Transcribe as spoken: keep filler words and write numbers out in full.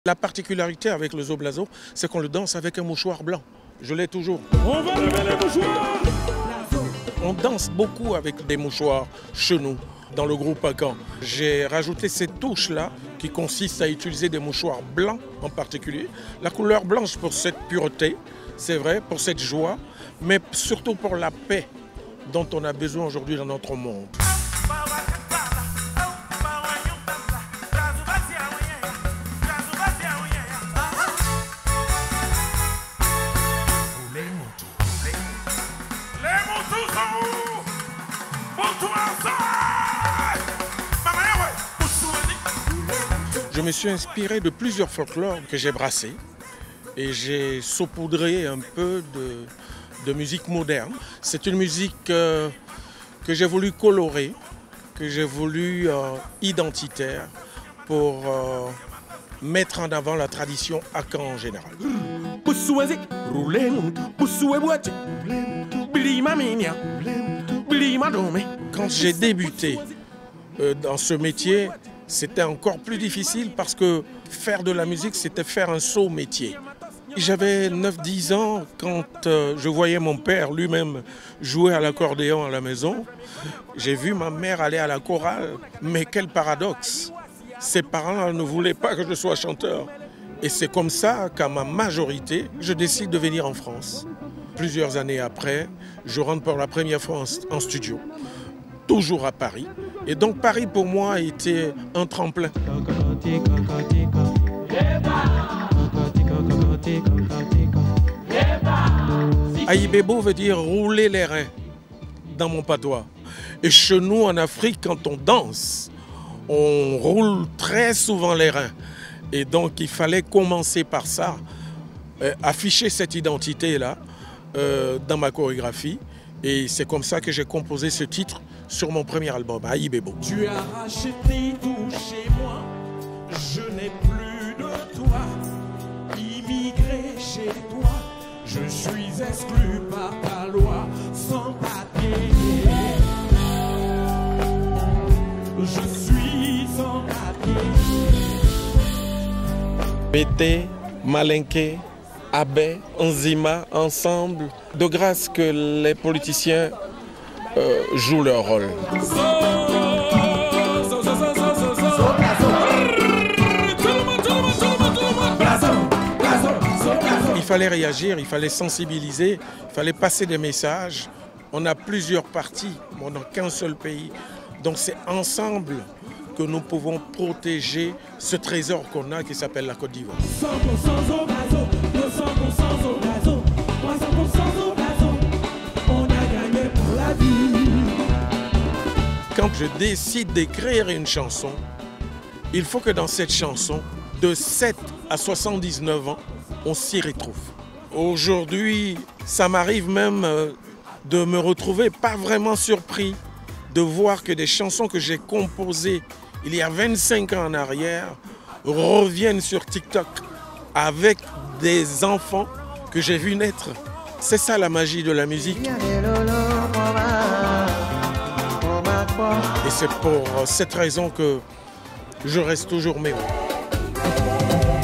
La particularité avec le Zoblazo, c'est qu'on le danse avec un mouchoir blanc. Je l'ai toujours. On va lever les mouchoirs. On danse beaucoup avec des mouchoirs chez nous, dans le groupe Akan. J'ai rajouté cette touche-là qui consiste à utiliser des mouchoirs blancs en particulier. La couleur blanche pour cette pureté, c'est vrai, pour cette joie, mais surtout pour la paix dont on a besoin aujourd'hui dans notre monde. Je me suis inspiré de plusieurs folklores que j'ai brassés et j'ai saupoudré un peu de, de musique moderne. C'est une musique euh, que j'ai voulu colorer, que j'ai voulu euh, identitaire pour euh, mettre en avant la tradition Akan en général. Quand j'ai débuté euh, dans ce métier, c'était encore plus difficile parce que faire de la musique, c'était faire un saut métier. J'avais neuf dix ans quand euh, je voyais mon père lui-même jouer à l'accordéon à la maison. J'ai vu ma mère aller à la chorale, mais quel paradoxe! Ses parents ne voulaient pas que je sois chanteur. Et c'est comme ça qu'à ma majorité, je décide de venir en France. Plusieurs années après, je rentre pour la première fois en, en studio, toujours à Paris. Et donc Paris pour moi a été un tremplin. Aïbebo veut dire rouler les reins dans mon patois. Et chez nous en Afrique, quand on danse, on roule très souvent les reins. Et donc il fallait commencer par ça, euh, afficher cette identité-là euh, dans ma chorégraphie. Et c'est comme ça que j'ai composé ce titre sur mon premier album, Aïbebo. Tu as racheté tout chez moi, je n'ai plus de toi. Immigré chez toi, je suis exclu par ta loi, sans papier. Je suis sans papier. Mété, Malinké, Abbé, Nzima, ensemble, de grâce que les politiciens euh, jouent leur rôle. Il fallait réagir, il fallait sensibiliser, il fallait passer des messages. On a plusieurs partis, on n'a qu'un seul pays. Donc c'est ensemble que nous pouvons protéger ce trésor qu'on a qui s'appelle la Côte d'Ivoire. Quand je décide d'écrire une chanson, il faut que dans cette chanson, de sept à soixante-dix-neuf ans, on s'y retrouve. Aujourd'hui, ça m'arrive même de me retrouver pas vraiment surpris de voir que des chansons que j'ai composées il y a vingt-cinq ans en arrière reviennent sur TikTok avec des enfants que j'ai vus naître. C'est ça la magie de la musique. Et c'est pour cette raison que je reste toujours mémorable.